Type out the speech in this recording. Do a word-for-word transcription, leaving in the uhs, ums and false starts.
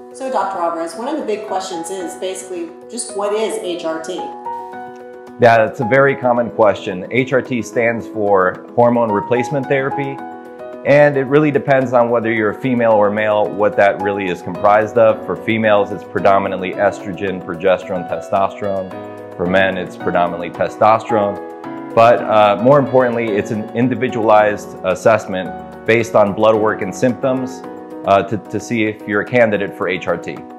So, Doctor Alvarez, one of the big questions is basically just what is H R T? Yeah, that's a very common question. H R T stands for hormone replacement therapy, and it really depends on whether you're a female or male, what that really is comprised of. For females, it's predominantly estrogen, progesterone, testosterone. For men, it's predominantly testosterone. But uh, more importantly, it's an individualized assessment based on blood work and symptoms uh, to, to see if you're a candidate for H R T.